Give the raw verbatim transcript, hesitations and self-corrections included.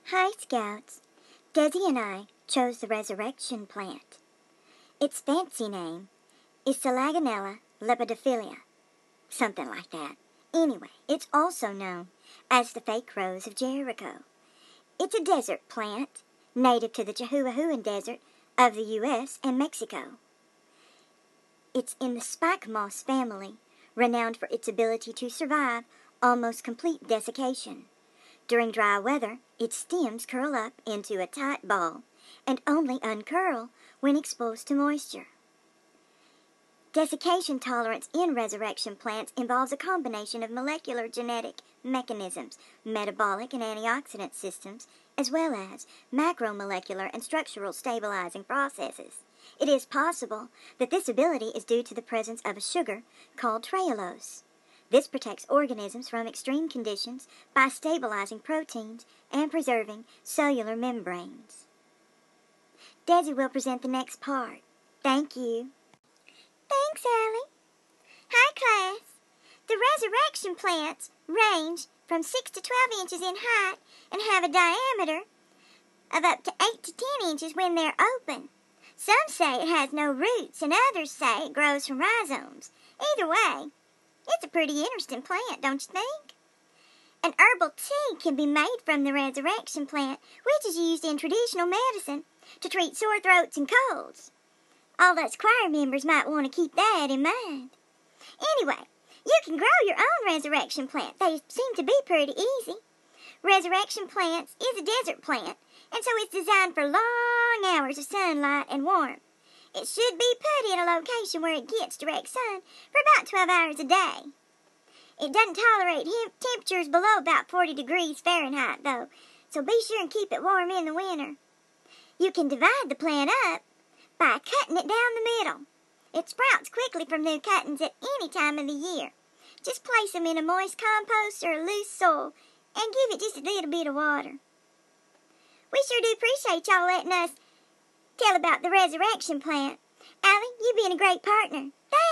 Hi, Scouts. Dezi and I chose the resurrection plant. Its fancy name is Selaginella lepidophylla, something like that. Anyway, it's also known as the fake rose of Jericho. It's a desert plant, native to the Chihuahuan Desert of the U S and Mexico. It's in the spike moss family, renowned for its ability to survive almost complete desiccation. During dry weather, its stems curl up into a tight ball and only uncurl when exposed to moisture. Desiccation tolerance in resurrection plants involves a combination of molecular genetic mechanisms, metabolic and antioxidant systems, as well as macromolecular and structural stabilizing processes. It is possible that this ability is due to the presence of a sugar called trehalose. This protects organisms from extreme conditions by stabilizing proteins and preserving cellular membranes. Dezi will present the next part. Thank you. Thanks, Allie. Hi, class. The resurrection plants range from six to twelve inches in height and have a diameter of up to eight to ten inches when they're open. Some say it has no roots and others say it grows from rhizomes. Either way, it's a pretty interesting plant, don't you think? An herbal tea can be made from the resurrection plant, which is used in traditional medicine to treat sore throats and colds. All us choir members might want to keep that in mind. Anyway, you can grow your own resurrection plant. They seem to be pretty easy. Resurrection plants is a desert plant, and so it's designed for long hours of sunlight and warmth. It should be put in a location where it gets direct sun for about twelve hours a day. It doesn't tolerate hem- temperatures below about forty degrees Fahrenheit, though, so be sure and keep it warm in the winter. You can divide the plant up by cutting it down the middle. It sprouts quickly from new cuttings at any time of the year. Just place them in a moist compost or loose soil and give it just a little bit of water. We sure do appreciate y'all letting us tell about the resurrection plant. Allie, you've been a great partner. Thanks.